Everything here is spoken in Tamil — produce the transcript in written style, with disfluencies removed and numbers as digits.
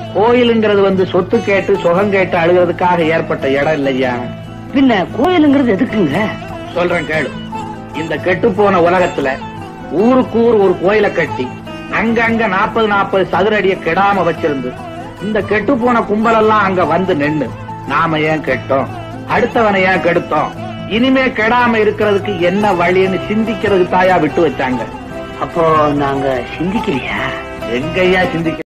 கோயிலுங்கிறது வந்து சொத்து கேட்டு சுகம் கேட்டு அழுகிறதுக்காக ஏற்பட்ட இடம் இல்லையா. பின்ன கோயிலுங்கிறது எதுக்குங்க? சொல்றேன் கேளு. இந்த கெட்டு போன உலகத்துல ஊருக்கு ஊர் ஒரு கோயிலை கட்டி அங்கங்க 40 சதுர அடிய கெடாம வச்சிருந்து இந்த கெட்டு போன கும்பலெல்லாம் அங்க வந்து நின்னு நாம ஏன் கெட்டோம், அடுத்தவனை ஏன் கெடுத்தோம், இனிமே கெடாம இருக்கிறதுக்கு என்ன வழின்னு சிந்திக்கிறதுக்கு தாயா விட்டு வச்சாங்க. அப்போ நாங்க சிந்திக்கலையா? எங்கய்யா சிந்திக்க